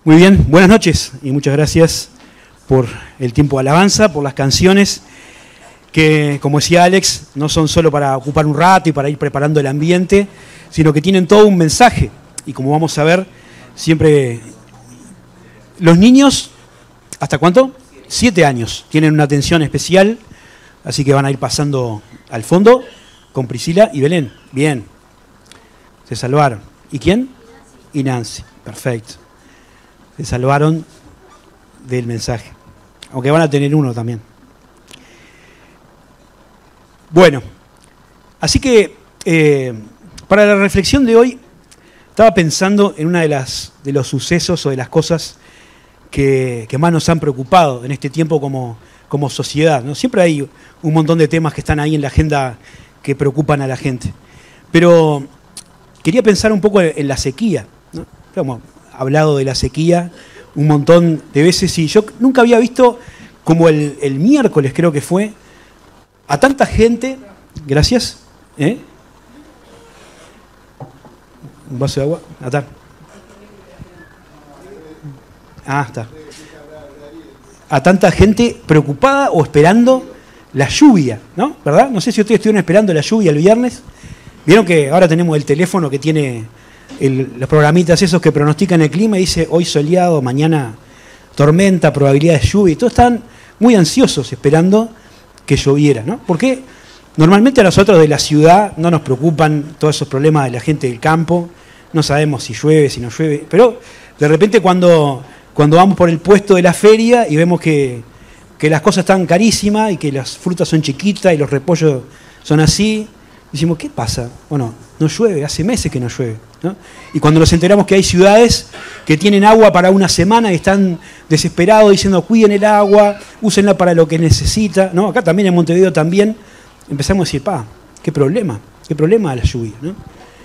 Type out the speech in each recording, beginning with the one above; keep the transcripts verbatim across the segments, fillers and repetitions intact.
Muy bien, buenas noches y muchas gracias por el tiempo de alabanza, por las canciones que, como decía Alex, no son solo para ocupar un rato y para ir preparando el ambiente, sino que tienen todo un mensaje. Y como vamos a ver, siempre los niños, ¿hasta cuánto? Siete años, tienen una atención especial, así que van a ir pasando al fondo con Priscila y Belén. Bien, se salvaron. ¿Y quién? Y Nancy, perfecto. Se salvaron del mensaje, aunque van a tener uno también. Bueno, así que eh, para la reflexión de hoy estaba pensando en una de las de los sucesos o de las cosas que, que más nos han preocupado en este tiempo como, como sociedad, ¿no? Siempre hay un montón de temas que están ahí en la agenda que preocupan a la gente, pero quería pensar un poco en la sequía, ¿no? Hemos hablado de la sequía un montón de veces y yo nunca había visto, como el, el miércoles creo que fue, a tanta gente. Gracias. ¿Eh? Un vaso de agua. Acá. Ah, está. A tanta gente preocupada o esperando la lluvia, ¿no? ¿Verdad? No sé si ustedes estuvieron esperando la lluvia el viernes. Vieron que ahora tenemos el teléfono que tiene el, los programitas esos que pronostican el clima y dice hoy soleado, mañana tormenta, probabilidad de lluvia. Y todos están muy ansiosos esperando que lloviera, ¿no? Porque normalmente a nosotros de la ciudad no nos preocupan todos esos problemas de la gente del campo, no sabemos si llueve, si no llueve, pero de repente cuando, cuando vamos por el puesto de la feria y vemos que, que las cosas están carísimas y que las frutas son chiquitas y los repollos son así, decimos, ¿qué pasa? Bueno, no llueve, hace meses que no llueve, ¿no? Y cuando nos enteramos que hay ciudades que tienen agua para una semana y están desesperados diciendo, cuiden el agua, úsenla para lo que necesita, ¿no? Acá también en Montevideo también empezamos a decir, pa, qué problema, qué problema la lluvia, ¿no?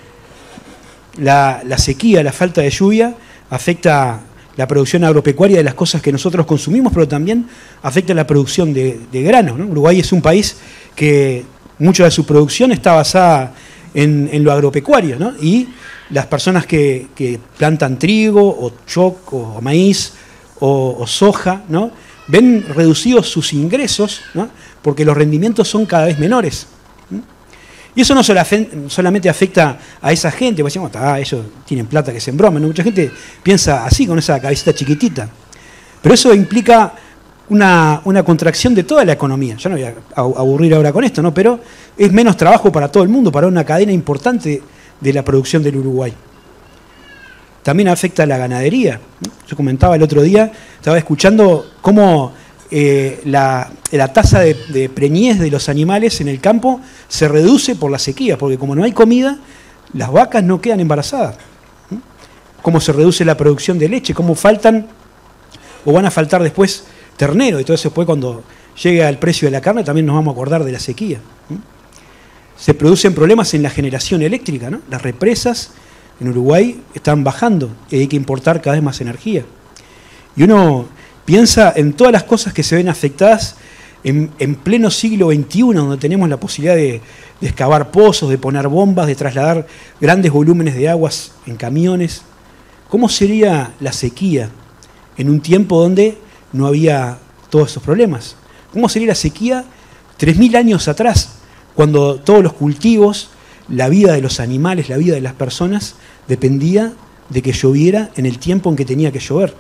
La, la sequía, la falta de lluvia afecta la producción agropecuaria de las cosas que nosotros consumimos, pero también afecta la producción de, de granos, ¿no? Uruguay es un país que mucha de su producción está basada en, en lo agropecuario, ¿no? Y las personas que, que plantan trigo o choc o maíz o, o soja, ¿no? Ven reducidos sus ingresos, ¿no? Porque los rendimientos son cada vez menores. ¿no? Y eso no solamente afecta a esa gente, porque decimos, ah, ellos tienen plata que se embroman, ¿no? Mucha gente piensa así, con esa cabecita chiquitita. Pero eso implica Una, una contracción de toda la economía. Yo no voy a aburrir ahora con esto, ¿no? Pero es menos trabajo para todo el mundo, para una cadena importante de la producción del Uruguay. También afecta a la ganadería, ¿no? Yo comentaba el otro día, estaba escuchando cómo eh, la, la tasa de, de preñez de los animales en el campo se reduce por la sequía, porque como no hay comida, las vacas no quedan embarazadas. ¿no? Cómo se reduce la producción de leche, cómo faltan o van a faltar después ternero, y todo eso después cuando llegue al precio de la carne también nos vamos a acordar de la sequía. ¿no? Se producen problemas en la generación eléctrica, ¿no? Las represas en Uruguay están bajando y hay que importar cada vez más energía. Y uno piensa en todas las cosas que se ven afectadas en, en pleno siglo veintiuno, donde tenemos la posibilidad de, de excavar pozos, de poner bombas, de trasladar grandes volúmenes de aguas en camiones. ¿Cómo sería la sequía en un tiempo donde no había todos esos problemas? ¿Cómo sería la sequía tres mil años atrás, cuando todos los cultivos, la vida de los animales, la vida de las personas, dependía de que lloviera en el tiempo en que tenía que llover?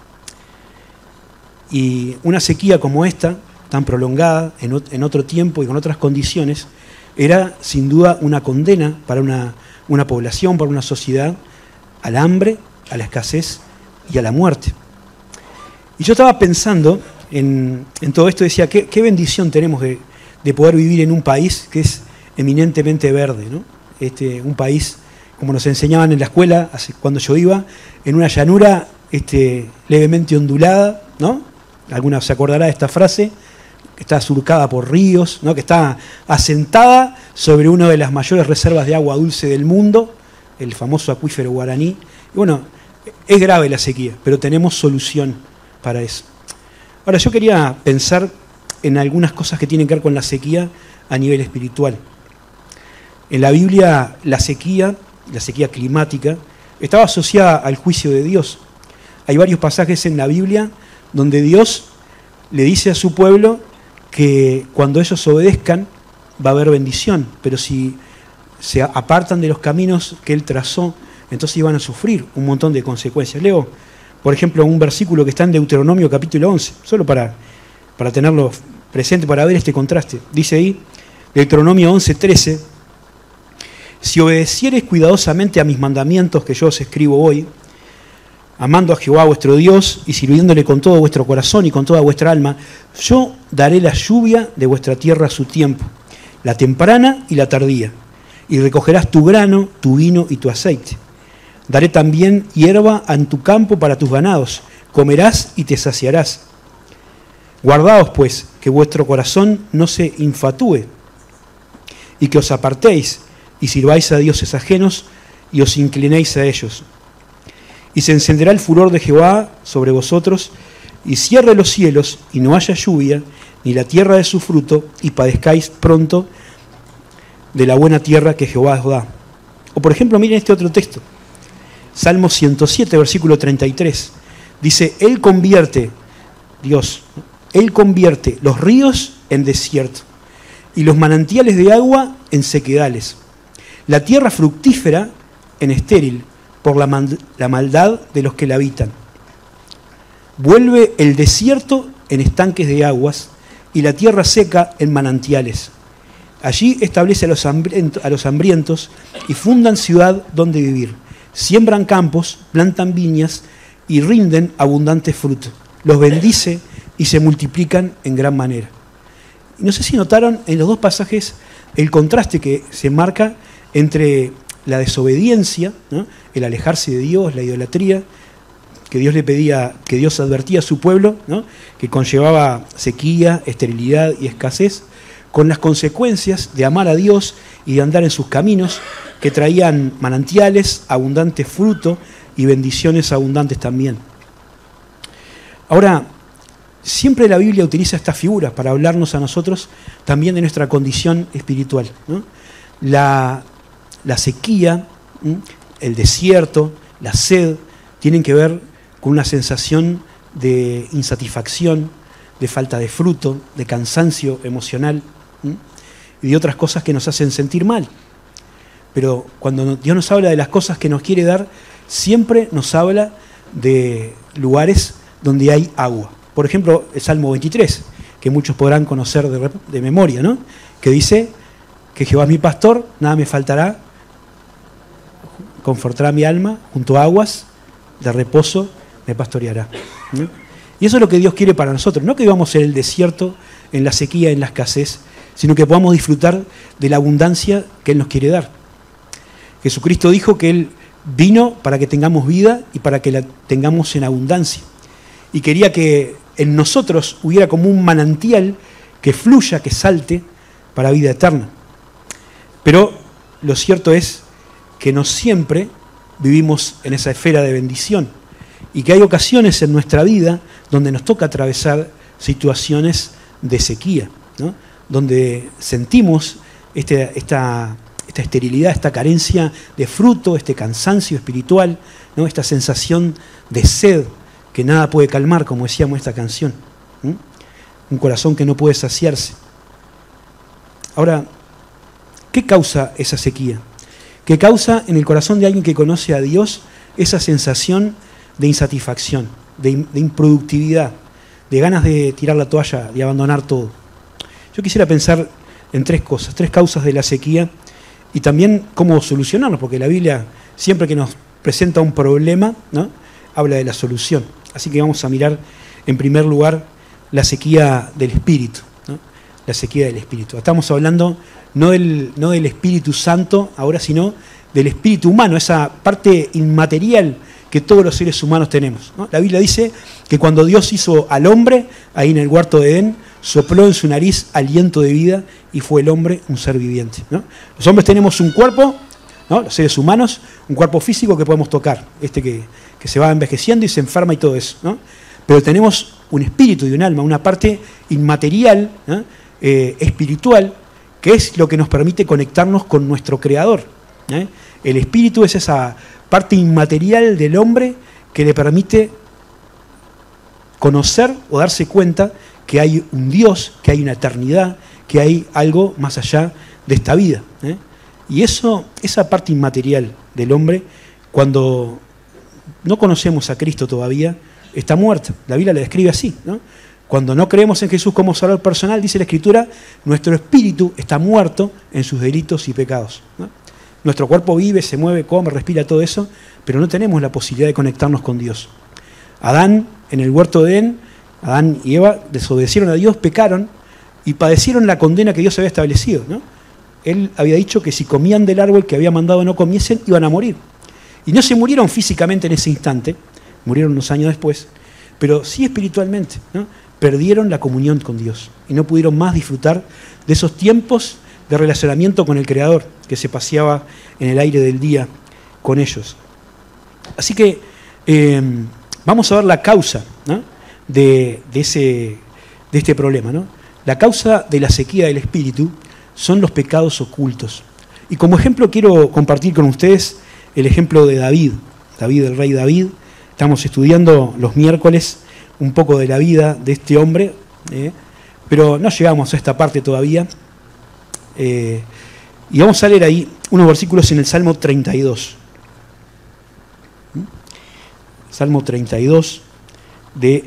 Y una sequía como esta, tan prolongada, en otro tiempo y con otras condiciones, era sin duda una condena para una, una población, para una sociedad, al hambre, a la escasez y a la muerte. Y yo estaba pensando en, en todo esto, decía, qué, qué bendición tenemos de, de poder vivir en un país que es eminentemente verde, ¿no? Este, un país, como nos enseñaban en la escuela cuando yo iba, en una llanura este, levemente ondulada, ¿no? Alguna se acordará de esta frase, que está surcada por ríos, ¿no? Que está asentada sobre una de las mayores reservas de agua dulce del mundo, el famoso acuífero Guaraní. Y bueno, es grave la sequía, pero tenemos solución para eso. Ahora, yo quería pensar en algunas cosas que tienen que ver con la sequía a nivel espiritual. En la Biblia, la sequía, la sequía climática, estaba asociada al juicio de Dios. hay varios pasajes en la Biblia donde Dios le dice a su pueblo que cuando ellos obedezcan va a haber bendición, pero si se apartan de los caminos que Él trazó, entonces iban a sufrir un montón de consecuencias. Leo, por ejemplo, un versículo que está en Deuteronomio capítulo once, solo para, para tenerlo presente, para ver este contraste. Dice ahí, Deuteronomio once, trece, si obedeciereis cuidadosamente a mis mandamientos que yo os escribo hoy, amando a Jehová vuestro Dios y sirviéndole con todo vuestro corazón y con toda vuestra alma, yo daré la lluvia de vuestra tierra a su tiempo, la temprana y la tardía, y recogerás tu grano, tu vino y tu aceite. Daré también hierba en tu campo para tus ganados, comerás y te saciarás. Guardaos, pues, que vuestro corazón no se infatúe, y que os apartéis, y sirváis a dioses ajenos, y os inclinéis a ellos. Y se encenderá el furor de Jehová sobre vosotros, y cierre los cielos, y no haya lluvia, ni la tierra de su fruto, y padezcáis pronto de la buena tierra que Jehová os da. O por ejemplo, miren este otro texto. Salmo ciento siete, versículo treinta y tres. Dice, Él convierte, Dios, Él convierte los ríos en desierto y los manantiales de agua en sequedales. La tierra fructífera en estéril por la, mal, la maldad de los que la habitan. Vuelve el desierto en estanques de aguas y la tierra seca en manantiales. Allí establece a los, hambrientos, a los hambrientos y fundan ciudad donde vivir. Siembran campos, plantan viñas y rinden abundante fruto. Los bendice y se multiplican en gran manera. Y no sé si notaron en los dos pasajes el contraste que se marca entre la desobediencia, ¿no?, el alejarse de Dios, la idolatría, que Dios le pedía, que Dios advertía a su pueblo, ¿no?, que conllevaba sequía, esterilidad y escasez, con las consecuencias de amar a Dios y de andar en sus caminos, que traían manantiales, abundante fruto y bendiciones abundantes también. Ahora, siempre la Biblia utiliza estas figuras para hablarnos a nosotros también de nuestra condición espiritual, ¿no? La, la sequía, el desierto, la sed, tienen que ver con una sensación de insatisfacción, de falta de fruto, de cansancio emocional, ¿sí?, y de otras cosas que nos hacen sentir mal. Pero cuando Dios nos habla de las cosas que nos quiere dar, siempre nos habla de lugares donde hay agua. Por ejemplo, el Salmo veintitrés, que muchos podrán conocer de, de memoria, ¿no?, que dice que Jehová es mi pastor, nada me faltará, confortará mi alma, junto a aguas de reposo me pastoreará, ¿no? Y eso es lo que Dios quiere para nosotros, no que vivamos en el desierto, en la sequía, en la escasez, sino que podamos disfrutar de la abundancia que Él nos quiere dar. Jesucristo dijo que Él vino para que tengamos vida y para que la tengamos en abundancia. Y quería que en nosotros hubiera como un manantial que fluya, que salte para vida eterna. Pero lo cierto es que no siempre vivimos en esa esfera de bendición y que hay ocasiones en nuestra vida donde nos toca atravesar situaciones de sequía, ¿no?, donde sentimos este, esta, esta esterilidad, esta carencia de fruto, este cansancio espiritual, ¿no?, esta sensación de sed que nada puede calmar, como decíamos esta canción, ¿sí?, un corazón que no puede saciarse. Ahora, ¿qué causa esa sequía? ¿Qué causa en el corazón de alguien que conoce a Dios esa sensación de insatisfacción, de, de improductividad, de ganas de tirar la toalla, de abandonar todo? Yo quisiera pensar en tres cosas, tres causas de la sequía y también cómo solucionarlos, porque la Biblia siempre que nos presenta un problema, ¿no?, habla de la solución. Así que vamos a mirar en primer lugar la sequía del espíritu, ¿no?, la sequía del espíritu. Estamos hablando no del, no del Espíritu Santo ahora, sino del espíritu humano, esa parte inmaterial que todos los seres humanos tenemos, ¿no? La Biblia dice que cuando Dios hizo al hombre, ahí en el huerto de Edén, sopló en su nariz aliento de vida y fue el hombre un ser viviente, ¿no? Los hombres tenemos un cuerpo, ¿no?, los seres humanos, un cuerpo físico que podemos tocar, este que, que se va envejeciendo y se enferma y todo eso, ¿no? Pero tenemos un espíritu y un alma, una parte inmaterial, ¿no?, eh, espiritual, que es lo que nos permite conectarnos con nuestro Creador, ¿eh? El espíritu es esa parte inmaterial del hombre que le permite conocer o darse cuenta que hay un Dios, que hay una eternidad, que hay algo más allá de esta vida. ¿eh? Y eso, esa parte inmaterial del hombre, cuando no conocemos a Cristo todavía, está muerta. La Biblia la describe así, ¿no? Cuando no creemos en Jesús como Salvador personal, dice la Escritura, nuestro espíritu está muerto en sus delitos y pecados. ¿no? Nuestro cuerpo vive, se mueve, come, respira, todo eso, pero no tenemos la posibilidad de conectarnos con Dios. Adán, en el huerto de Edén, Adán y Eva desobedecieron a Dios, pecaron y padecieron la condena que Dios había establecido. ¿no? Él había dicho que si comían del árbol que había mandado no comiesen, iban a morir. Y no se murieron físicamente en ese instante, murieron unos años después, pero sí espiritualmente, ¿no? Perdieron la comunión con Dios y no pudieron más disfrutar de esos tiempos de relacionamiento con el Creador que se paseaba en el aire del día con ellos. Así que eh, vamos a ver la causa, ¿no? de, de, ese, de este problema. ¿no? La causa de la sequía del espíritu son los pecados ocultos. Y como ejemplo quiero compartir con ustedes el ejemplo de David, David, el rey David. Estamos estudiando los miércoles un poco de la vida de este hombre, eh, pero no llegamos a esta parte todavía. Eh, y vamos a leer ahí unos versículos en el Salmo treinta y dos. ¿Mm? Salmo treinta y dos, de,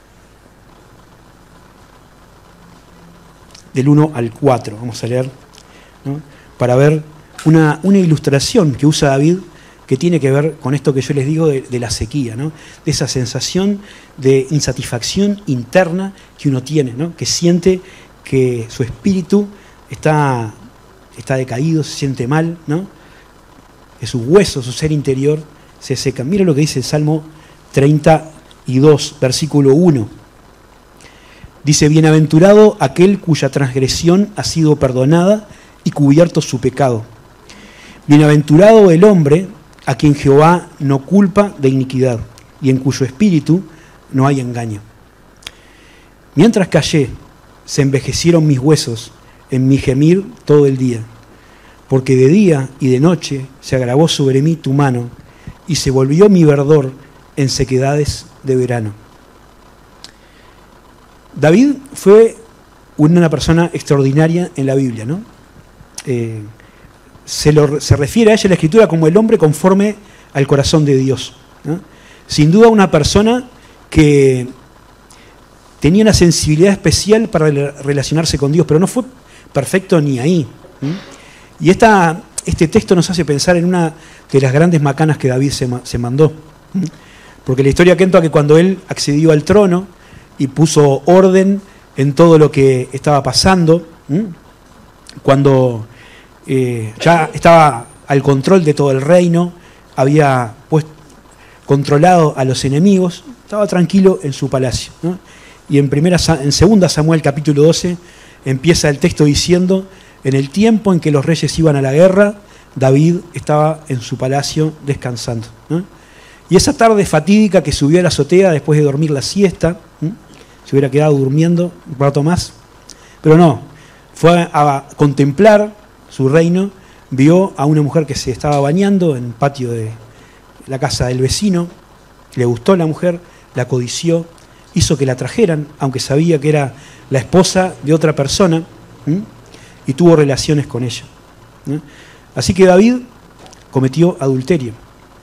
del uno al cuatro. Vamos a leer, ¿no? Para ver una, una ilustración que usa David, que tiene que ver con esto que yo les digo de, de la sequía, ¿no? De esa sensación de insatisfacción interna que uno tiene, ¿no? Que siente que su espíritu está, está decaído, se siente mal, ¿no? Que sus huesos, su ser interior se secan. Miren lo que dice el Salmo treinta y dos, versículo uno. Dice, bienaventurado aquel cuya transgresión ha sido perdonada y cubierto su pecado. Bienaventurado el hombre a quien Jehová no culpa de iniquidad y en cuyo espíritu no hay engaño. Mientras callé, se envejecieron mis huesos en mi gemir todo el día, porque de día y de noche se agravó sobre mí tu mano y se volvió mi verdor en sequedades de verano. David fue una persona extraordinaria en la Biblia, ¿no? Eh, Se, lo, se refiere a ella en la Escritura como el hombre conforme al corazón de Dios. ¿no? Sin duda una persona que tenía una sensibilidad especial para relacionarse con Dios, pero no fue perfecto ni ahí. ¿no? Y esta, este texto nos hace pensar en una de las grandes macanas que David se, se mandó. ¿no? Porque la historia cuenta que cuando él accedió al trono y puso orden en todo lo que estaba pasando, ¿no? cuando Eh, ya estaba al control de todo el reino, había pues, controlado a los enemigos, estaba tranquilo en su palacio. ¿no? Y en, primera, en segunda Samuel capítulo doce empieza el texto diciendo, en el tiempo en que los reyes iban a la guerra, David estaba en su palacio descansando. ¿no? Y esa tarde fatídica que subió a la azotea después de dormir la siesta, ¿no? se hubiera quedado durmiendo un rato más, pero no, fue a contemplar su reino, vio a una mujer que se estaba bañando en el patio de la casa del vecino, le gustó la mujer, la codició, hizo que la trajeran, aunque sabía que era la esposa de otra persona, ¿sí? y tuvo relaciones con ella. ¿sí? Así que David cometió adulterio.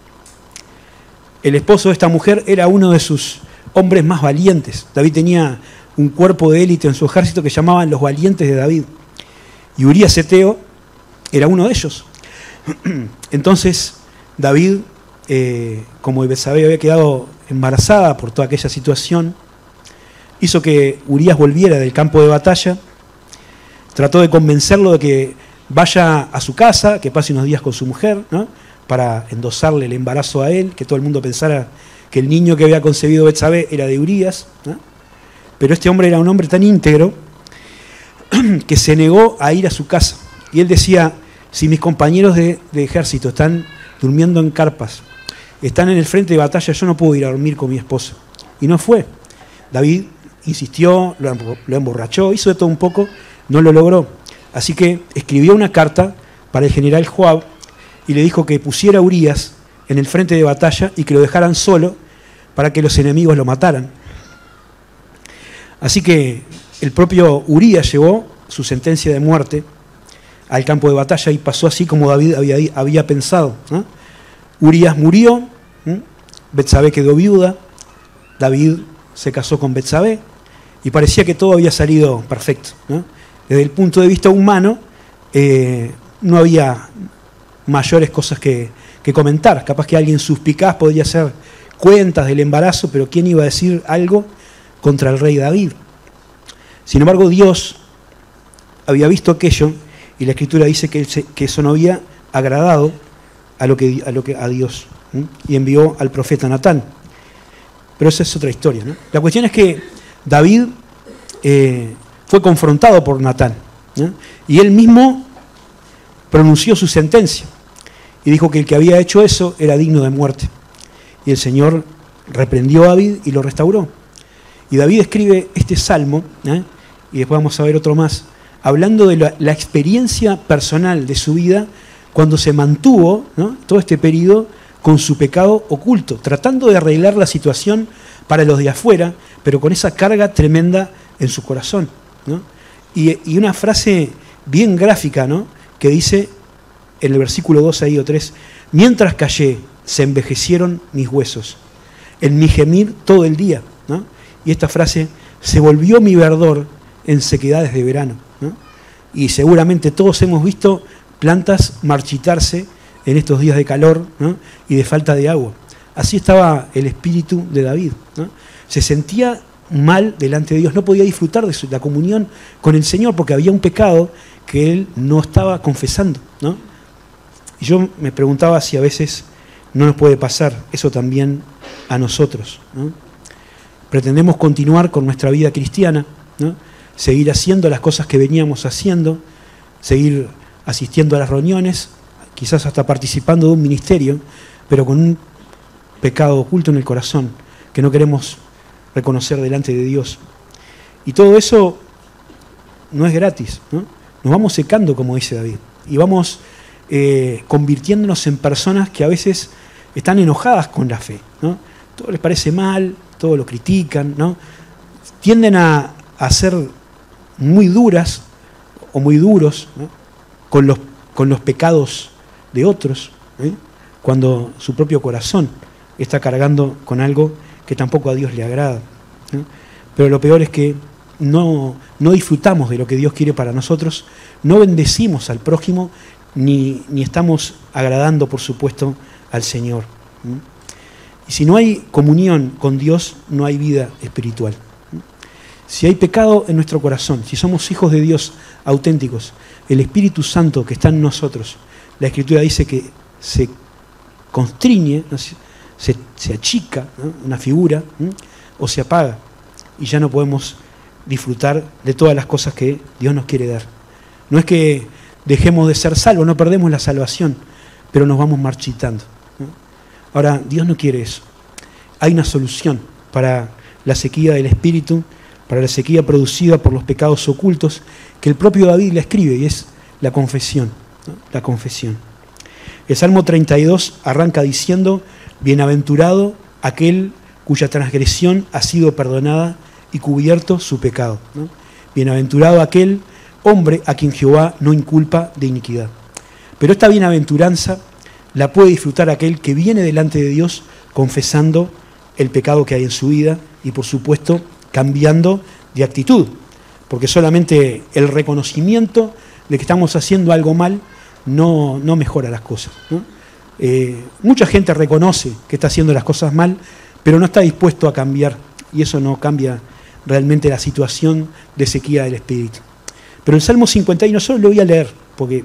El esposo de esta mujer era uno de sus hombres más valientes. David tenía un cuerpo de élite en su ejército que llamaban los valientes de David. Y Urías Eteo era uno de ellos. Entonces, David, eh, como Betsabé había quedado embarazada por toda aquella situación, hizo que Urías volviera del campo de batalla, trató de convencerlo de que vaya a su casa, que pase unos días con su mujer, ¿no? para endosarle el embarazo a él, que todo el mundo pensara que el niño que había concebido Betsabé era de Urías. ¿no? Pero este hombre era un hombre tan íntegro que se negó a ir a su casa. Y él decía, si mis compañeros de, de ejército están durmiendo en carpas, están en el frente de batalla, yo no puedo ir a dormir con mi esposa. Y no fue. David insistió, lo, lo emborrachó, hizo de todo un poco, no lo logró. Así que escribió una carta para el general Joab y le dijo que pusiera a Urías en el frente de batalla y que lo dejaran solo para que los enemigos lo mataran. Así que el propio Urías llevó su sentencia de muerte al campo de batalla y pasó así como David había, había pensado, ¿no? Urías murió, ¿no? Betsabé quedó viuda, David se casó con Betsabé y parecía que todo había salido perfecto, ¿no? Desde el punto de vista humano, eh, no había mayores cosas que, que comentar. Capaz que alguien suspicaz podría hacer cuentas del embarazo, pero ¿quién iba a decir algo contra el rey David? Sin embargo, Dios había visto aquello y la Escritura dice que, que eso no había agradado a, lo que, a, lo que, a Dios, ¿sí? Y envió al profeta Natán. Pero esa es otra historia, ¿no? La cuestión es que David eh, fue confrontado por Natán, ¿no? Y él mismo pronunció su sentencia y dijo que el que había hecho eso era digno de muerte. Y el Señor reprendió a David y lo restauró. Y David escribe este salmo, ¿eh? Y después vamos a ver otro más, hablando de la, la experiencia personal de su vida cuando se mantuvo, ¿no?, todo este periodo con su pecado oculto, tratando de arreglar la situación para los de afuera, pero con esa carga tremenda en su corazón, ¿no? Y, y una frase bien gráfica, ¿no?, que dice en el versículo dos ahí o tres, mientras callé, se envejecieron mis huesos, en mi gemir todo el día, ¿no? Y esta frase, se volvió mi verdor en sequedades de verano, ¿no? Y seguramente todos hemos visto plantas marchitarse en estos días de calor, ¿no?, y de falta de agua. Así estaba el espíritu de David, ¿no? Se sentía mal delante de Dios, no podía disfrutar de su, la comunión con el Señor porque había un pecado que él no estaba confesando, ¿no? Y yo me preguntaba si a veces no nos puede pasar eso también a nosotros, ¿no? Pretendemos continuar con nuestra vida cristiana, ¿no?, seguir haciendo las cosas que veníamos haciendo, seguir asistiendo a las reuniones, quizás hasta participando de un ministerio, pero con un pecado oculto en el corazón que no queremos reconocer delante de Dios. Y todo eso no es gratis, ¿no? Nos vamos secando, como dice David, y vamos eh, convirtiéndonos en personas que a veces están enojadas con la fe, ¿no? Todo les parece mal, todo lo critican, ¿no? Tienden a, a ser muy duras o muy duros, ¿no?, con los, con los pecados de otros, ¿eh?, cuando su propio corazón está cargando con algo que tampoco a Dios le agrada, ¿no? Pero lo peor es que no, no disfrutamos de lo que Dios quiere para nosotros, no bendecimos al prójimo, ni, ni estamos agradando, por supuesto, al Señor, ¿no? Y si no hay comunión con Dios, no hay vida espiritual. Si hay pecado en nuestro corazón, si somos hijos de Dios auténticos, el Espíritu Santo que está en nosotros, la Escritura dice que se constriñe, se, se achica, ¿no?, una figura, ¿no?, o se apaga, y ya no podemos disfrutar de todas las cosas que Dios nos quiere dar. No es que dejemos de ser salvos, no perdemos la salvación, pero nos vamos marchitando, ¿no? Ahora, Dios no quiere eso. Hay una solución para la sequía del Espíritu, para la sequía producida por los pecados ocultos, que el propio David le escribe, y es la confesión, ¿no?, la confesión. El Salmo treinta y dos arranca diciendo, bienaventurado aquel cuya transgresión ha sido perdonada y cubierto su pecado, ¿no? Bienaventurado aquel hombre a quien Jehová no inculpa de iniquidad. Pero esta bienaventuranza la puede disfrutar aquel que viene delante de Dios confesando el pecado que hay en su vida y, por supuesto, cambiando de actitud, porque solamente el reconocimiento de que estamos haciendo algo mal no, no mejora las cosas, ¿no? Eh, mucha gente reconoce que está haciendo las cosas mal, pero no está dispuesto a cambiar, y eso no cambia realmente la situación de sequía del Espíritu. Pero el Salmo cincuenta y uno, solo lo voy a leer, porque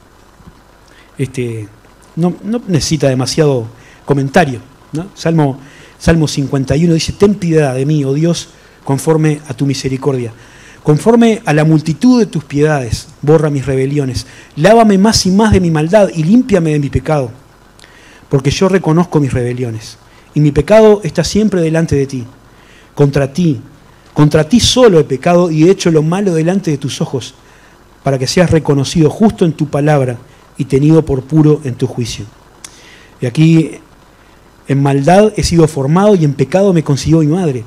este, no, no necesita demasiado comentario, ¿no? Salmo, Salmo cincuenta y uno dice, ten piedad de mí, oh Dios, conforme a tu misericordia. Conforme a la multitud de tus piedades, borra mis rebeliones. Lávame más y más de mi maldad y límpiame de mi pecado. Porque yo reconozco mis rebeliones, y mi pecado está siempre delante de ti. Contra ti, contra ti solo he pecado y he hecho lo malo delante de tus ojos, para que seas reconocido justo en tu palabra y tenido por puro en tu juicio. Y aquí, en maldad he sido formado y en pecado me concibió mi madre.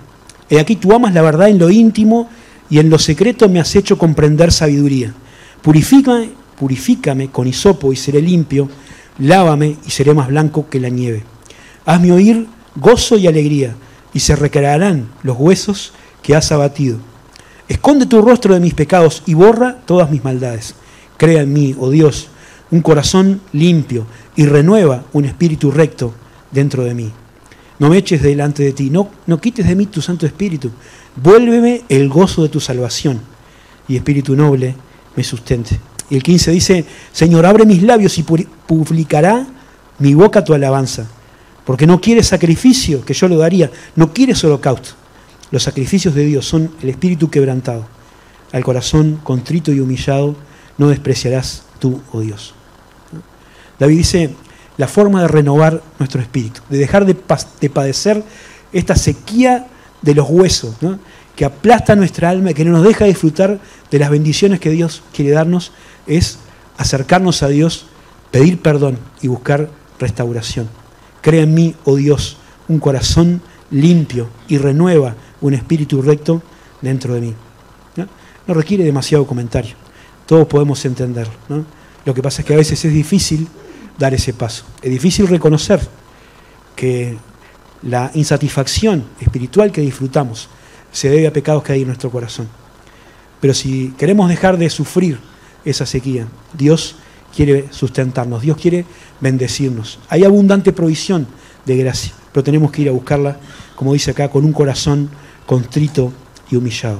He aquí tú amas la verdad en lo íntimo y en lo secreto me has hecho comprender sabiduría. Purifícame, purifícame con hisopo y seré limpio, lávame y seré más blanco que la nieve. Hazme oír gozo y alegría, y se recrearán los huesos que has abatido. Esconde tu rostro de mis pecados y borra todas mis maldades. Crea en mí, oh Dios, un corazón limpio y renueva un espíritu recto dentro de mí. No me eches delante de ti, no, no quites de mí tu Santo Espíritu. Vuélveme el gozo de tu salvación y espíritu noble me sustente. Y el quince dice, Señor, abre mis labios y publicará mi boca tu alabanza. Porque no quieres sacrificio, que yo lo daría, no quieres holocausto. Los sacrificios de Dios son el espíritu quebrantado. Al corazón contrito y humillado no despreciarás tú, oh Dios. David dice, la forma de renovar nuestro espíritu, de dejar de, de padecer esta sequía de los huesos, ¿no?, que aplasta nuestra alma y que no nos deja disfrutar de las bendiciones que Dios quiere darnos, es acercarnos a Dios, pedir perdón y buscar restauración. Crea en mí, oh Dios, un corazón limpio y renueva un espíritu recto dentro de mí. ¿No? No requiere demasiado comentario. Todos podemos entenderlo, ¿no? Lo que pasa es que a veces es difícil dar ese paso. Es difícil reconocer que la insatisfacción espiritual que disfrutamos se debe a pecados que hay en nuestro corazón. Pero si queremos dejar de sufrir esa sequía, Dios quiere sustentarnos, Dios quiere bendecirnos. Hay abundante provisión de gracia, pero tenemos que ir a buscarla, como dice acá, con un corazón contrito y humillado.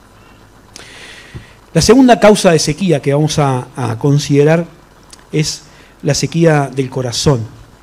La segunda causa de sequía que vamos a, a considerar es la sequía del corazón.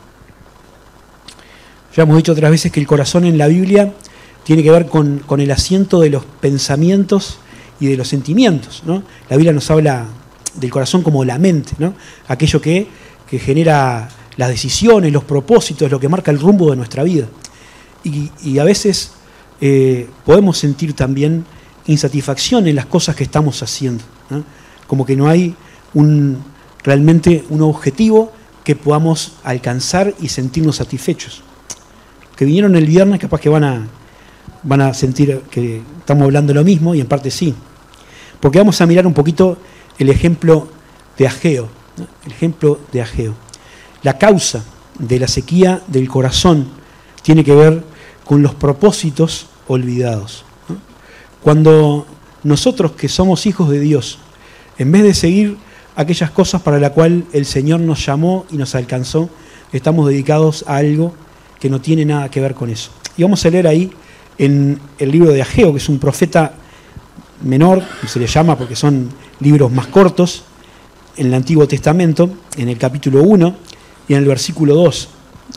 Ya hemos dicho otras veces que el corazón en la Biblia tiene que ver con, con el asiento de los pensamientos y de los sentimientos, ¿no? La Biblia nos habla del corazón como la mente, ¿no? Aquello que, que genera las decisiones, los propósitos, lo que marca el rumbo de nuestra vida. Y, y a veces eh, podemos sentir también insatisfacción en las cosas que estamos haciendo, ¿no? Como que no hay un, realmente un objetivo que podamos alcanzar y sentirnos satisfechos. Que vinieron el viernes capaz que van a, van a sentir que estamos hablando lo mismo, y en parte sí. Porque vamos a mirar un poquito el ejemplo de Ageo, ¿no? El ejemplo de Ageo. La causa de la sequía del corazón tiene que ver con los propósitos olvidados, ¿no? Cuando nosotros que somos hijos de Dios, en vez de seguir aquellas cosas para las cuales el Señor nos llamó y nos alcanzó, estamos dedicados a algo que no tiene nada que ver con eso. Y vamos a leer ahí en el libro de Ageo, que es un profeta menor, se le llama porque son libros más cortos, en el Antiguo Testamento, en el capítulo uno y en el versículo dos.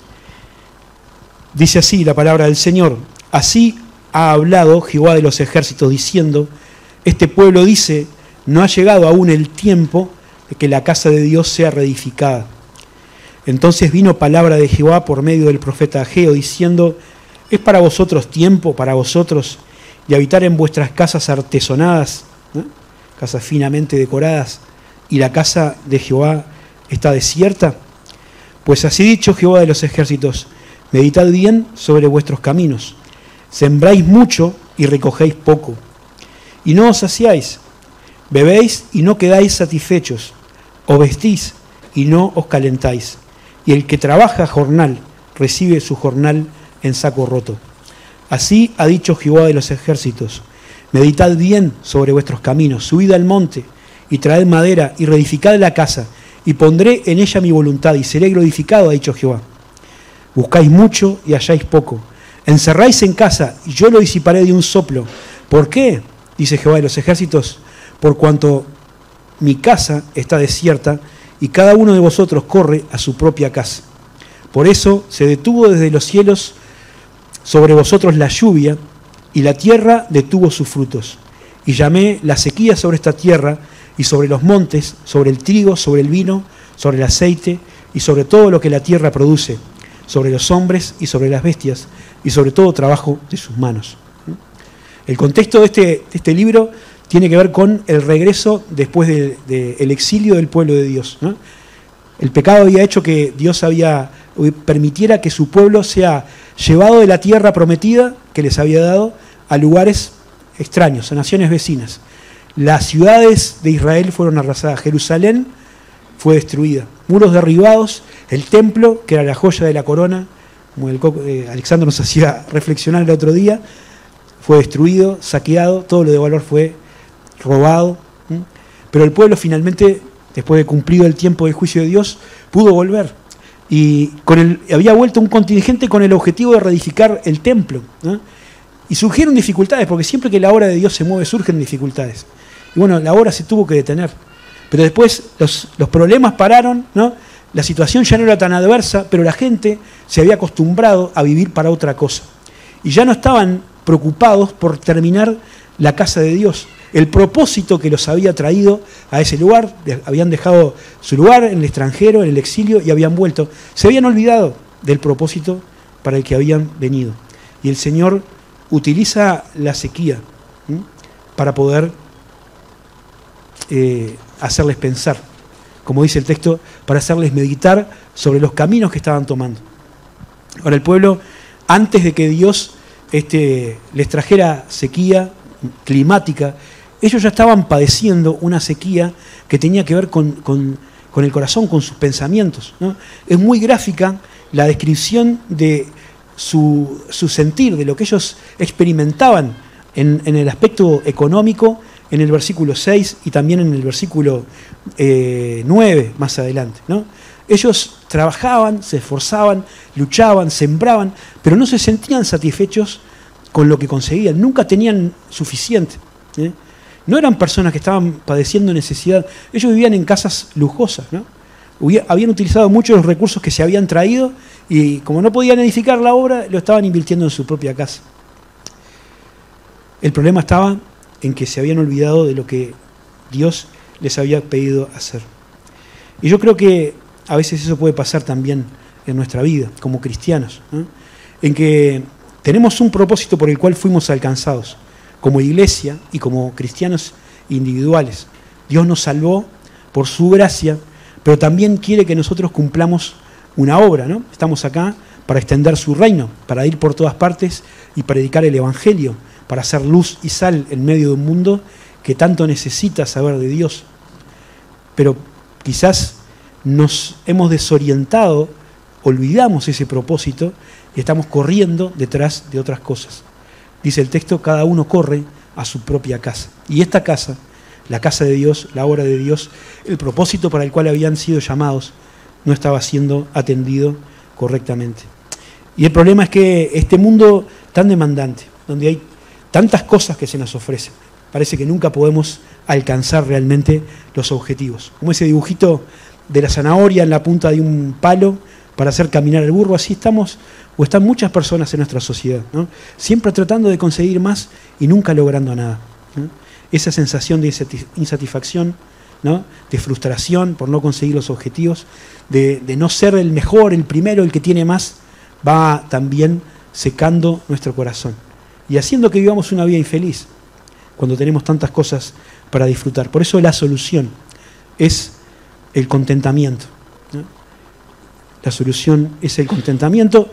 Dice así la palabra del Señor: así ha hablado Jehová de los ejércitos, diciendo, este pueblo dice, no ha llegado aún el tiempo de que la casa de Dios sea reedificada. Entonces vino palabra de Jehová por medio del profeta Ageo, diciendo, ¿es para vosotros tiempo, para vosotros, de habitar en vuestras casas artesonadas, ¿no?, casas finamente decoradas, y la casa de Jehová está desierta? Pues así dicho Jehová de los ejércitos, meditad bien sobre vuestros caminos, sembráis mucho y recogéis poco, y no os saciáis, bebéis y no quedáis satisfechos, os vestís y no os calentáis, y el que trabaja jornal recibe su jornal en saco roto. Así ha dicho Jehová de los ejércitos, meditad bien sobre vuestros caminos, subid al monte y traed madera y reedificad la casa, y pondré en ella mi voluntad y seré glorificado, ha dicho Jehová. Buscáis mucho y halláis poco, encerráis en casa y yo lo disiparé de un soplo. ¿Por qué? Dice Jehová de los ejércitos, por cuanto mi casa está desierta y cada uno de vosotros corre a su propia casa. Por eso se detuvo desde los cielos sobre vosotros la lluvia, y la tierra detuvo sus frutos. Y llamé la sequía sobre esta tierra, y sobre los montes, sobre el trigo, sobre el vino, sobre el aceite, y sobre todo lo que la tierra produce, sobre los hombres y sobre las bestias, y sobre todo trabajo de sus manos. El contexto de este, de este libro tiene que ver con el regreso después del de, de exilio del pueblo de Dios, ¿no? El pecado había hecho que Dios había, permitiera que su pueblo sea llevado de la tierra prometida que les había dado a lugares extraños, a naciones vecinas. Las ciudades de Israel fueron arrasadas, Jerusalén fue destruida, muros derribados, el templo, que era la joya de la corona, como el, eh, Alexandro nos hacía reflexionar el otro día, fue destruido, saqueado, todo lo de valor fue robado. ¿Mm? Pero el pueblo finalmente, después de cumplido el tiempo del juicio de Dios, pudo volver. Y con el, había vuelto un contingente con el objetivo de reedificar el templo, ¿no? Y surgieron dificultades, porque siempre que la obra de Dios se mueve surgen dificultades. Y bueno, la obra se tuvo que detener. Pero después los, los problemas pararon, ¿no? La situación ya no era tan adversa, pero la gente se había acostumbrado a vivir para otra cosa. Y ya no estaban preocupados por terminar la casa de Dios. El propósito que los había traído a ese lugar, habían dejado su lugar en el extranjero, en el exilio, y habían vuelto. Se habían olvidado del propósito para el que habían venido. Y el Señor utiliza la sequía, ¿sí?, para poder eh, hacerles pensar, como dice el texto, para hacerles meditar sobre los caminos que estaban tomando. Ahora, el pueblo, antes de que Dios este, les trajera sequía climática, ellos ya estaban padeciendo una sequía que tenía que ver con, con, con el corazón, con sus pensamientos, ¿no? Es muy gráfica la descripción de su, su sentir, de lo que ellos experimentaban en, en el aspecto económico, en el versículo seis y también en el versículo eh, nueve más adelante, ¿no? Ellos trabajaban, se esforzaban, luchaban, sembraban, pero no se sentían satisfechos con lo que conseguían, nunca tenían suficiente, ¿eh? No eran personas que estaban padeciendo necesidad, ellos vivían en casas lujosas, ¿no? Habían utilizado muchos de los recursos que se habían traído y como no podían edificar la obra, lo estaban invirtiendo en su propia casa. El problema estaba en que se habían olvidado de lo que Dios les había pedido hacer. Y yo creo que a veces eso puede pasar también en nuestra vida, como cristianos, ¿no? En que tenemos un propósito por el cual fuimos alcanzados, como iglesia y como cristianos individuales. Dios nos salvó por su gracia, pero también quiere que nosotros cumplamos una obra, ¿no? Estamos acá para extender su reino, para ir por todas partes y predicar el Evangelio, para hacer luz y sal en medio de un mundo que tanto necesita saber de Dios. Pero quizás nos hemos desorientado, olvidamos ese propósito y estamos corriendo detrás de otras cosas. Dice el texto, cada uno corre a su propia casa. Y esta casa, la casa de Dios, la obra de Dios, el propósito para el cual habían sido llamados, no estaba siendo atendido correctamente. Y el problema es que este mundo tan demandante, donde hay tantas cosas que se nos ofrecen, parece que nunca podemos alcanzar realmente los objetivos. Como ese dibujito de la zanahoria en la punta de un palo para hacer caminar al burro, así estamos, o están muchas personas en nuestra sociedad, ¿no? Siempre tratando de conseguir más y nunca logrando nada, ¿no? Esa sensación de insatisfacción, ¿no?, de frustración por no conseguir los objetivos, de, de no ser el mejor, el primero, el que tiene más, va también secando nuestro corazón y haciendo que vivamos una vida infeliz cuando tenemos tantas cosas para disfrutar. Por eso la solución es el contentamiento, ¿no? La solución es el contentamiento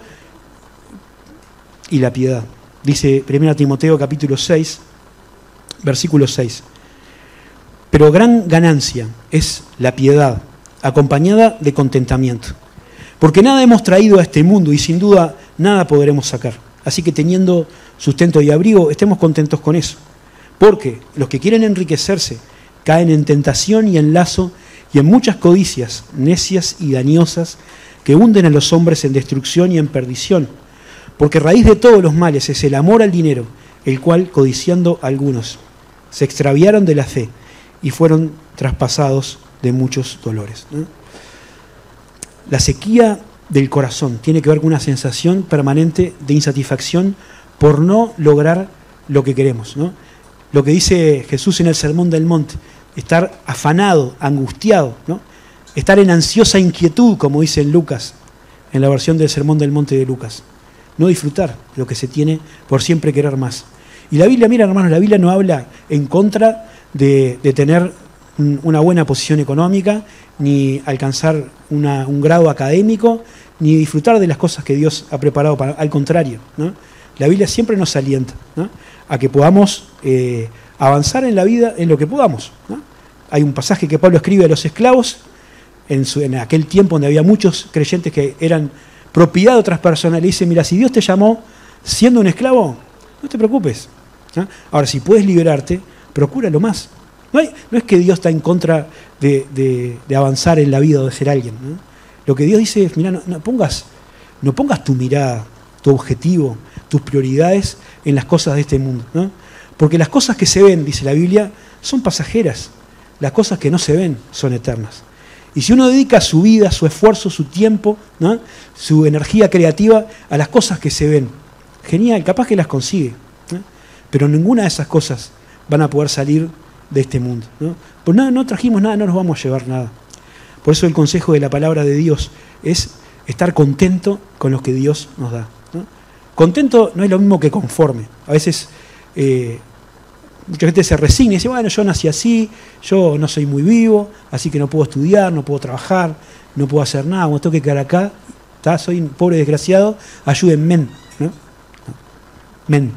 y la piedad. Dice primera Timoteo capítulo seis, versículo seis. Pero gran ganancia es la piedad, acompañada de contentamiento. Porque nada hemos traído a este mundo y sin duda nada podremos sacar. Así que teniendo sustento y abrigo, estemos contentos con eso. Porque los que quieren enriquecerse caen en tentación y en lazo y en muchas codicias necias y dañosas que hunden a los hombres en destrucción y en perdición. Porque raíz de todos los males es el amor al dinero, el cual, codiciando algunos, se extraviaron de la fe y fueron traspasados de muchos dolores, ¿no? La sequía del corazón tiene que ver con una sensación permanente de insatisfacción por no lograr lo que queremos, ¿no? Lo que dice Jesús en el Sermón del Monte, estar afanado, angustiado, ¿no? Estar en ansiosa inquietud, como dice en Lucas, en la versión del Sermón del Monte de Lucas. No disfrutar lo que se tiene por siempre querer más. Y la Biblia, mira hermanos, la Biblia no habla en contra de, de tener una buena posición económica, ni alcanzar una, un grado académico, ni disfrutar de las cosas que Dios ha preparado para, al contrario, ¿no? la Biblia siempre nos alienta, ¿no?, a que podamos eh, avanzar en la vida en lo que podamos, ¿no? Hay un pasaje que Pablo escribe a los esclavos en, su, en aquel tiempo donde había muchos creyentes que eran propiedad de otras personas. Le dice, mira, si Dios te llamó siendo un esclavo, no te preocupes, ¿no? Ahora, si puedes liberarte, procúralo más. No, hay, no es que Dios está en contra de, de, de avanzar en la vida o de ser alguien, ¿no? Lo que Dios dice es, mira, no, no, pongas, no pongas tu mirada, tu objetivo, tus prioridades en las cosas de este mundo, ¿no? Porque las cosas que se ven, dice la Biblia, son pasajeras. Las cosas que no se ven son eternas. Y si uno dedica su vida, su esfuerzo, su tiempo, ¿no?, su energía creativa a las cosas que se ven, genial, capaz que las consigue, ¿no? Pero ninguna de esas cosas van a poder salir de este mundo, ¿no? Pues no, no trajimos nada, no nos vamos a llevar nada. Por eso el consejo de la palabra de Dios es estar contento con lo que Dios nos da, ¿no? Contento no es lo mismo que conforme. A veces eh, mucha gente se resigna y dice, bueno, yo nací así, yo no soy muy vivo, así que no puedo estudiar, no puedo trabajar, no puedo hacer nada, me tengo que quedar acá, ¿tá? Soy un pobre desgraciado, ayúdenme, ¿no? Men.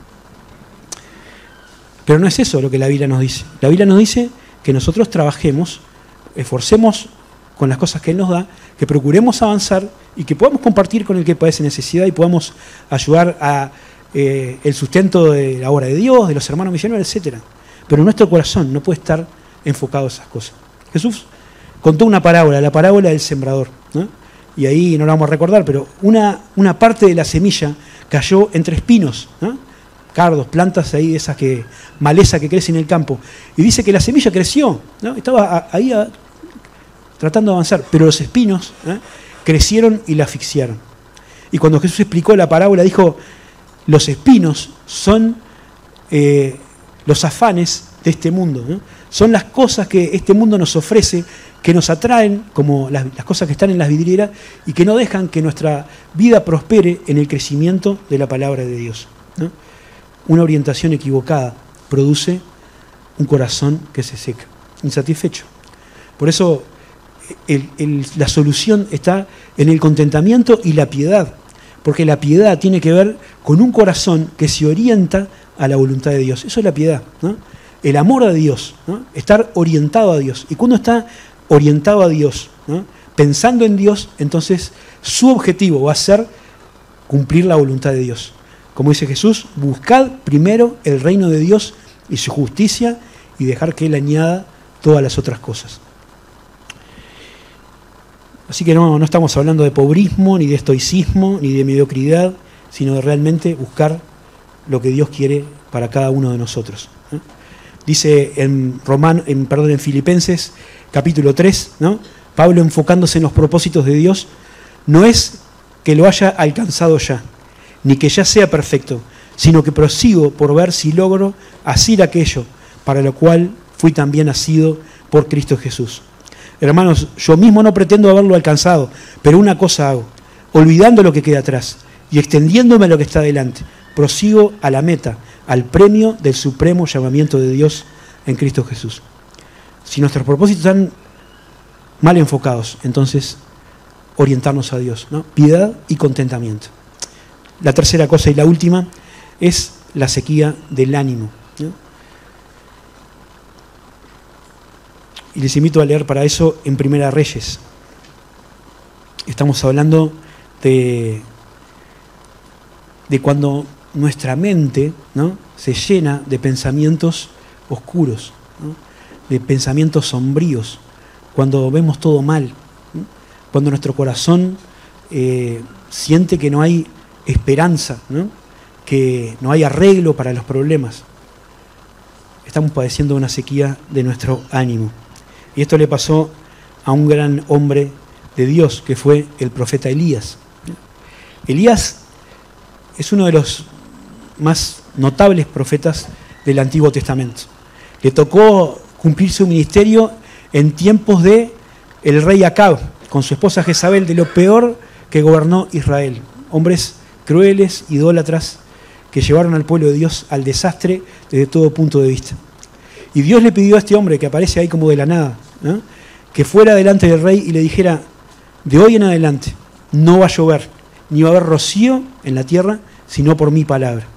Pero no es eso lo que la Biblia nos dice. La Biblia nos dice que nosotros trabajemos, esforcemos con las cosas que Él nos da, que procuremos avanzar y que podamos compartir con el que padece necesidad y podamos ayudar a eh, el sustento de la obra de Dios, de los hermanos misioneros, etcétera. Pero nuestro corazón no puede estar enfocado a esas cosas. Jesús contó una parábola, la parábola del sembrador, ¿no? Y ahí no la vamos a recordar, pero una, una parte de la semilla cayó entre espinos, ¿no?, cardos, plantas ahí de esas que, maleza que crece en el campo. Y dice que la semilla creció, ¿no? Estaba ahí a, tratando de avanzar, pero los espinos, ¿eh?, crecieron y la asfixiaron. Y cuando Jesús explicó la parábola, dijo, los espinos son eh, los afanes de este mundo, ¿no? Son las cosas que este mundo nos ofrece, que nos atraen, como las, las cosas que están en las vidrieras, y que no dejan que nuestra vida prospere en el crecimiento de la palabra de Dios, ¿no? Una orientación equivocada produce un corazón que se seca, insatisfecho. Por eso el, el, la solución está en el contentamiento y la piedad, porque la piedad tiene que ver con un corazón que se orienta a la voluntad de Dios. Eso es la piedad, ¿no? El amor a Dios, ¿no?, estar orientado a Dios. Y cuando está orientado a Dios, ¿no?, pensando en Dios, entonces su objetivo va a ser cumplir la voluntad de Dios. Como dice Jesús, buscad primero el reino de Dios y su justicia y dejar que Él añada todas las otras cosas. Así que no, no estamos hablando de pobrismo, ni de estoicismo, ni de mediocridad, sino de realmente buscar lo que Dios quiere para cada uno de nosotros, ¿no? Dice en, Romano, en, perdón, en Filipenses capítulo tres, ¿no?, Pablo, enfocándose en los propósitos de Dios, no es que lo haya alcanzado ya, ni que ya sea perfecto, sino que prosigo por ver si logro hacer aquello para lo cual fui también nacido por Cristo Jesús. Hermanos, yo mismo no pretendo haberlo alcanzado, pero una cosa hago, olvidando lo que queda atrás y extendiéndome a lo que está delante, prosigo a la meta, al premio del supremo llamamiento de Dios en Cristo Jesús. Si nuestros propósitos están mal enfocados, entonces orientarnos a Dios, ¿no? Piedad y contentamiento. La tercera cosa y la última es la sequía del ánimo, ¿no? Y les invito a leer para eso en Primera Reyes. Estamos hablando de, de cuando nuestra mente, ¿no?, se llena de pensamientos oscuros, ¿no?, de pensamientos sombríos, cuando vemos todo mal, ¿no?, cuando nuestro corazón eh, siente que no hay esperanza, ¿no?, que no hay arreglo para los problemas. Estamos padeciendo una sequía de nuestro ánimo. Y esto le pasó a un gran hombre de Dios, que fue el profeta Elías. Elías es uno de los más notables profetas del Antiguo Testamento. Le tocó cumplir su ministerio en tiempos de el rey Acab, con su esposa Jezabel, de lo peor que gobernó Israel. Hombres crueles, idólatras, que llevaron al pueblo de Dios al desastre desde todo punto de vista. Y Dios le pidió a este hombre, que aparece ahí como de la nada, ¿no?, que fuera delante del rey y le dijera, de hoy en adelante no va a llover, ni va a haber rocío en la tierra sino por mi palabra.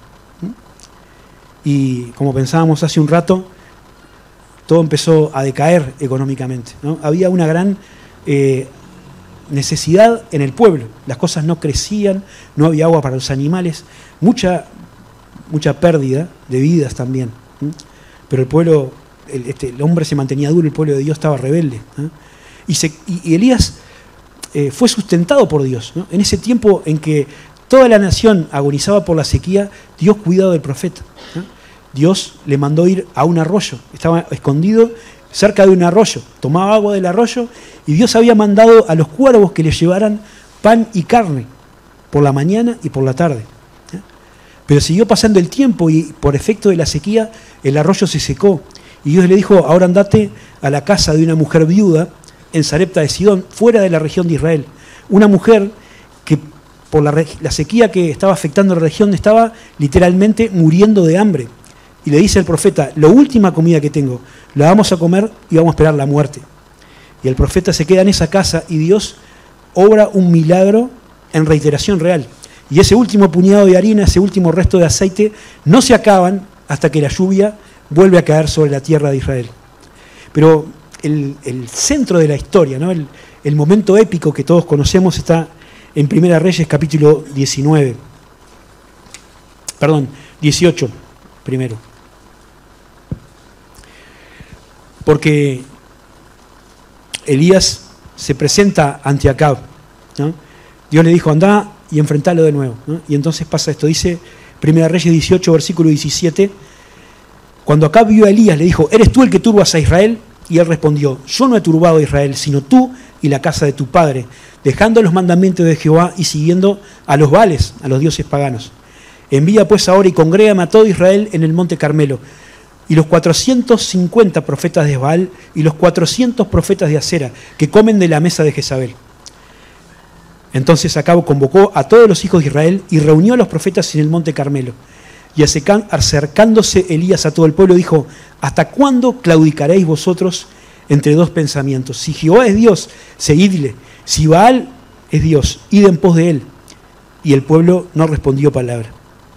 Y como pensábamos hace un rato, todo empezó a decaer económicamente, ¿no? Había una gran eh, necesidad en el pueblo. Las cosas no crecían, no había agua para los animales, mucha, mucha pérdida de vidas también. ¿sí? Pero el pueblo, el, este, el hombre se mantenía duro, el pueblo de Dios estaba rebelde. ¿no? Y, se, y, y Elías eh, fue sustentado por Dios. ¿no? En ese tiempo en que toda la nación agonizaba por la sequía, Dios cuidaba del profeta. ¿no? Dios le mandó ir a un arroyo, estaba escondido cerca de un arroyo, tomaba agua del arroyo y Dios había mandado a los cuervos que le llevaran pan y carne por la mañana y por la tarde. ¿eh? Pero siguió pasando el tiempo y por efecto de la sequía el arroyo se secó y Dios le dijo, ahora andate a la casa de una mujer viuda en Sarepta de Sidón, fuera de la región de Israel. Una mujer que por la, la sequía que estaba afectando la región estaba literalmente muriendo de hambre. Y le dice al profeta, la última comida que tengo, la vamos a comer y vamos a esperar la muerte. Y el profeta se queda en esa casa y Dios obra un milagro en reiteración real. Y ese último puñado de harina, ese último resto de aceite, no se acaban hasta que la lluvia vuelve a caer sobre la tierra de Israel. Pero el, el centro de la historia, ¿no? el, el momento épico que todos conocemos está en Primera Reyes capítulo diecinueve. Perdón, dieciocho primero. Porque Elías se presenta ante Acab, ¿no? Dios le dijo, andá y enfrentalo de nuevo, ¿no? Y entonces pasa esto, dice Primera Reyes dieciocho, versículo diecisiete, cuando Acab vio a Elías, le dijo, ¿eres tú el que turbas a Israel? Y él respondió, yo no he turbado a Israel, sino tú y la casa de tu padre, dejando los mandamientos de Jehová y siguiendo a los Baales, a los dioses paganos. Envía pues ahora y congrégame a todo Israel en el monte Carmelo. Y los cuatrocientos cincuenta profetas de Baal y los cuatrocientos profetas de Acera, que comen de la mesa de Jezabel. Entonces Acab convocó a todos los hijos de Israel y reunió a los profetas en el monte Carmelo. Y acercándose Elías a todo el pueblo, dijo, ¿hasta cuándo claudicaréis vosotros entre dos pensamientos? Si Jehová es Dios, seguidle. Si Baal es Dios, id en pos de él. Y el pueblo no respondió palabra.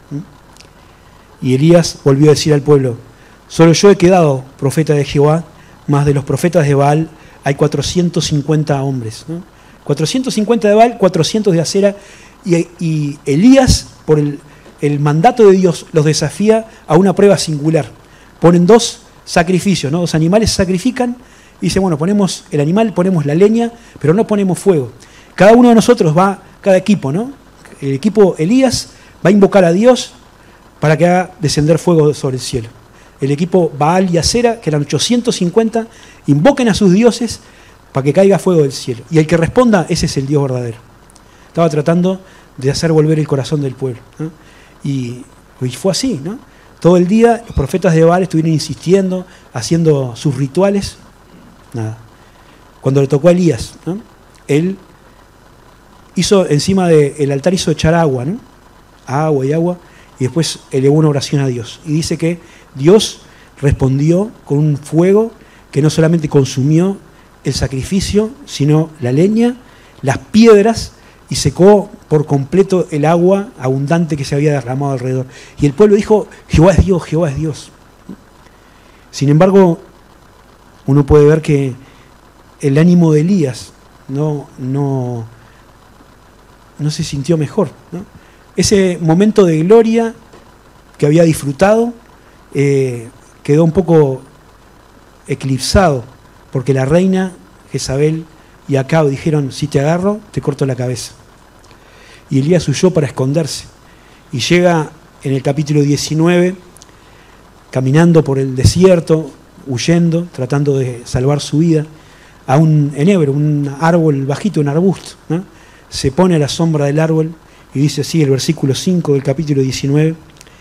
Y Elías volvió a decir al pueblo, solo yo he quedado profeta de Jehová, más de los profetas de Baal hay cuatrocientos cincuenta hombres. ¿no? cuatrocientos cincuenta de Baal, cuatrocientos de Acera, y, y Elías, por el, el mandato de Dios, los desafía a una prueba singular. Ponen dos sacrificios, ¿no? Dos animales se sacrifican, y dice, bueno, ponemos el animal, ponemos la leña, pero no ponemos fuego. Cada uno de nosotros va, cada equipo, ¿no? El equipo Elías va a invocar a Dios para que haga descender fuego sobre el cielo. El equipo Baal y Acera, que eran ochocientos cincuenta, invoquen a sus dioses para que caiga fuego del cielo. Y el que responda, ese es el Dios verdadero. Estaba tratando de hacer volver el corazón del pueblo. ¿no? Y, y fue así, ¿no? Todo el día los profetas de Baal estuvieron insistiendo, haciendo sus rituales. Nada. Cuando le tocó a Elías, ¿no? él hizo, encima del altar hizo echar agua, ¿no? Agua y agua, y después elevó una oración a Dios. Y dice que Dios respondió con un fuego que no solamente consumió el sacrificio, sino la leña, las piedras, y secó por completo el agua abundante que se había derramado alrededor. Y el pueblo dijo, Jehová es Dios, Jehová es Dios. Sin embargo, uno puede ver que el ánimo de Elías no, no, no se sintió mejor, ¿no? Ese momento de gloria que había disfrutado eh, quedó un poco eclipsado, porque la reina Jezabel y Acab dijeron, si te agarro, te corto la cabeza. Y Elías huyó para esconderse. Y llega en el capítulo diecinueve, caminando por el desierto, huyendo, tratando de salvar su vida, a un enebro, un árbol bajito, un arbusto, ¿no? Se pone a la sombra del árbol y dice así el versículo cinco del capítulo diecinueve.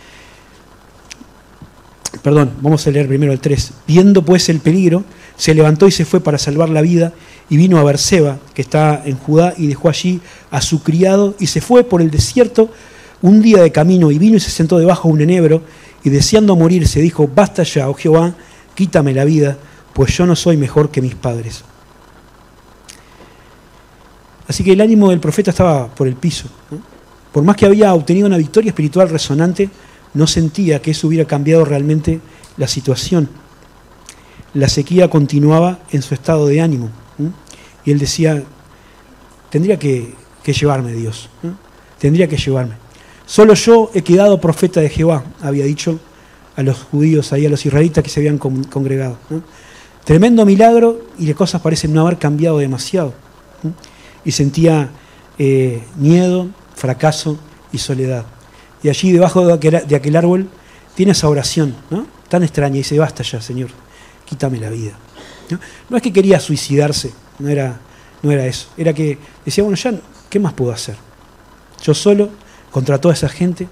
Perdón, vamos a leer primero el tres. Viendo pues el peligro, se levantó y se fue para salvar la vida, y vino a Berseba, que está en Judá, y dejó allí a su criado, y se fue por el desierto un día de camino, y vino y se sentó debajo de un enebro, y deseando morirse, dijo, basta ya, oh Jehová, quítame la vida, pues yo no soy mejor que mis padres. Así que el ánimo del profeta estaba por el piso, ¿no? Por más que había obtenido una victoria espiritual resonante, no sentía que eso hubiera cambiado realmente la situación. La sequía continuaba en su estado de ánimo. ¿eh? Y él decía, tendría que, que llevarme Dios, ¿eh? tendría que llevarme. Solo yo he quedado profeta de Jehová, había dicho a los judíos, ahí a los israelitas que se habían con, congregado. ¿eh? Tremendo milagro, y las cosas parecen no haber cambiado demasiado. ¿eh? Y sentía eh, miedo, fracaso y soledad. Y allí debajo de aquel, de aquel árbol tiene esa oración, ¿no? tan extraña, y dice, basta ya, Señor, quítame la vida. ¿No? no es que quería suicidarse, no era, no era eso. Era que decía, bueno, ya, ¿qué más puedo hacer? Yo solo, contra toda esa gente.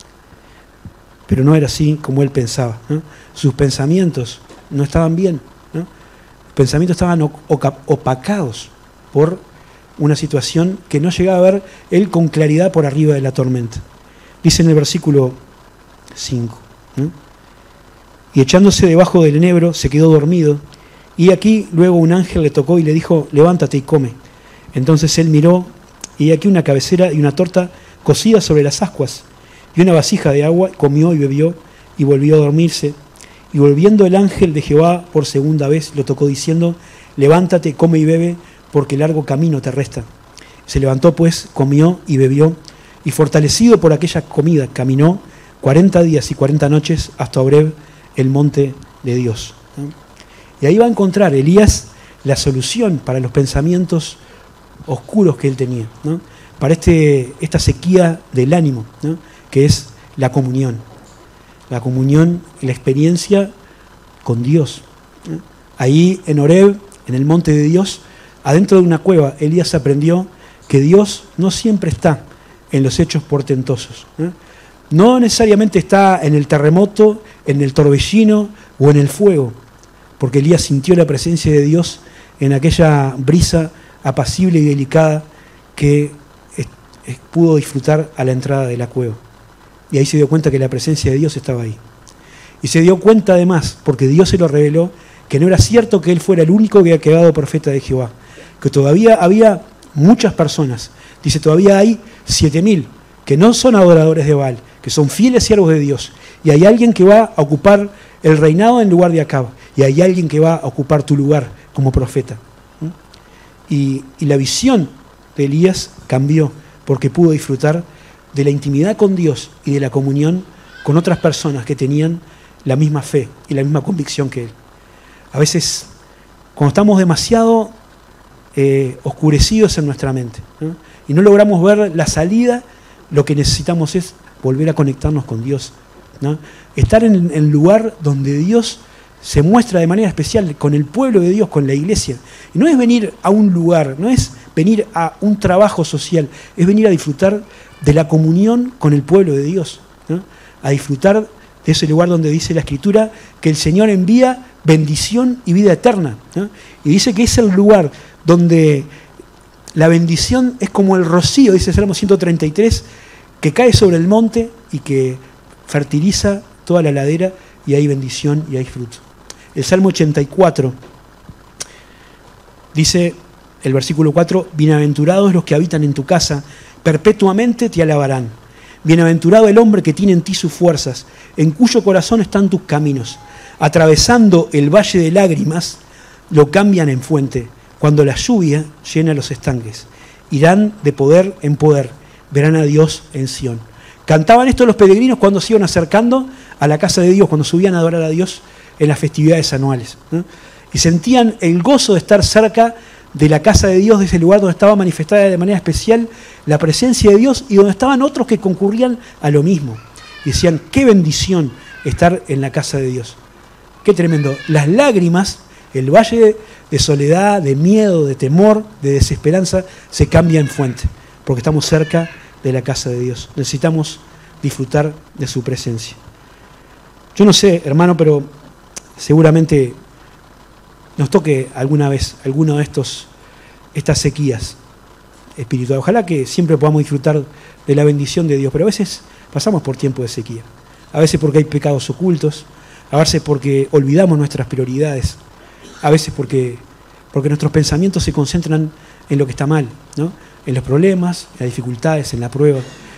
Pero no era así como él pensaba. ¿no? Sus pensamientos no estaban bien. ¿no? Los pensamientos estaban opacados por una situación que no llegaba a ver él con claridad por arriba de la tormenta. Dice en el versículo cinco. ¿no? Y echándose debajo del enebro, se quedó dormido. Y aquí luego un ángel le tocó y le dijo, levántate y come. Entonces él miró, y aquí una cabecera y una torta cocida sobre las ascuas, y una vasija de agua, comió y bebió, y volvió a dormirse. Y volviendo el ángel de Jehová por segunda vez, lo tocó diciendo, levántate, come y bebe, porque largo camino te resta. Se levantó pues, comió y bebió, y fortalecido por aquella comida, caminó cuarenta días y cuarenta noches hasta Horeb, el monte de Dios. ¿no? Y ahí va a encontrar Elías la solución para los pensamientos oscuros que él tenía, ¿no? para este, esta sequía del ánimo, ¿no? que es la comunión. La comunión y la experiencia con Dios. ¿no? Ahí en Horeb, en el monte de Dios, adentro de una cueva, Elías aprendió que Dios no siempre está en los hechos portentosos. ¿no? no necesariamente está en el terremoto, en el torbellino o en el fuego, porque Elías sintió la presencia de Dios en aquella brisa apacible y delicada que es, es, pudo disfrutar a la entrada de la cueva. Y ahí se dio cuenta que la presencia de Dios estaba ahí. Y se dio cuenta además, porque Dios se lo reveló, que no era cierto que él fuera el único que había quedado profeta de Jehová, que todavía había muchas personas. Dice, todavía hay siete mil que no son adoradores de Baal, que son fieles siervos de Dios. Y hay alguien que va a ocupar el reinado en lugar de Acab. Y hay alguien que va a ocupar tu lugar como profeta. Y, y la visión de Elías cambió porque pudo disfrutar de la intimidad con Dios y de la comunión con otras personas que tenían la misma fe y la misma convicción que él. A veces, cuando estamos demasiado eh, oscurecidos en nuestra mente, ¿no? y no logramos ver la salida, lo que necesitamos es volver a conectarnos con Dios. ¿no? Estar en el lugar donde Dios se muestra de manera especial, con el pueblo de Dios, con la iglesia. Y no es venir a un lugar, no es venir a un trabajo social, es venir a disfrutar de la comunión con el pueblo de Dios, ¿no? a disfrutar de ese lugar donde dice la Escritura que el Señor envía bendición y vida eterna. ¿no? Y dice que es el lugar donde la bendición es como el rocío, dice Salmo ciento treinta y tres, que cae sobre el monte y que fertiliza toda la ladera y hay bendición y hay fruto. El Salmo ochenta y cuatro dice, el versículo cuatro, bienaventurados los que habitan en tu casa, perpetuamente te alabarán. Bienaventurado el hombre que tiene en ti sus fuerzas, en cuyo corazón están tus caminos. Atravesando el valle de lágrimas, lo cambian en fuente, cuando la lluvia llena los estanques. Irán de poder en poder, verán a Dios en Sión. Cantaban esto los peregrinos cuando se iban acercando a la casa de Dios, cuando subían a adorar a Dios en las festividades anuales. ¿no? Y sentían el gozo de estar cerca de la casa de Dios, de ese lugar donde estaba manifestada de manera especial la presencia de Dios y donde estaban otros que concurrían a lo mismo. Y decían, qué bendición estar en la casa de Dios. Qué tremendo. Las lágrimas, el valle de soledad, de miedo, de temor, de desesperanza, se cambia en fuente, porque estamos cerca de la casa de Dios. Necesitamos disfrutar de su presencia. Yo no sé, hermano, pero seguramente nos toque alguna vez alguno de estos estas sequías espirituales. Ojalá que siempre podamos disfrutar de la bendición de Dios, pero a veces pasamos por tiempo de sequía. A veces porque hay pecados ocultos, a veces porque olvidamos nuestras prioridades, a veces porque, porque nuestros pensamientos se concentran en lo que está mal, ¿no? En los problemas, en las dificultades, en la prueba.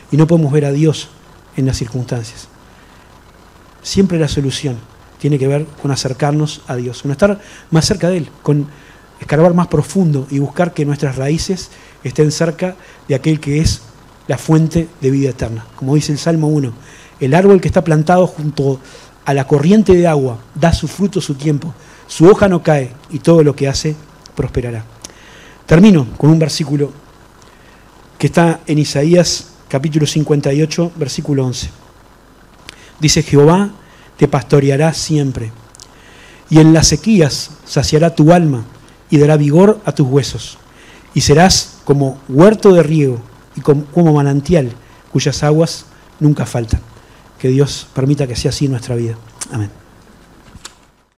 y no podemos ver a Dios en las circunstancias. Siempre la solución tiene que ver con acercarnos a Dios, con estar más cerca de Él, con escarbar más profundo y buscar que nuestras raíces estén cerca de aquel que es la fuente de vida eterna. Como dice el Salmo uno, el árbol que está plantado junto a la corriente de agua da su fruto a su tiempo, su hoja no cae y todo lo que hace prosperará. Termino con un versículo que está en Isaías capítulo cincuenta y ocho, versículo once. Dice: Jehová te pastoreará siempre, y en las sequías saciará tu alma y dará vigor a tus huesos, y serás como huerto de riego y como manantial cuyas aguas nunca faltan. Que Dios permita que sea así en nuestra vida. Amén.